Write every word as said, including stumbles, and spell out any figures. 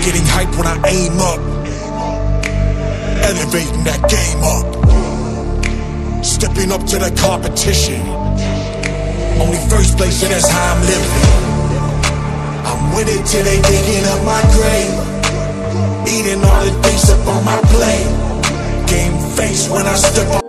Getting hype when I aim up, elevating that game up, stepping up to the competition. Only first place, and that's how I'm living. I'm with it till they digging up my grave, eating all the things up on my plate. Game face when I step up.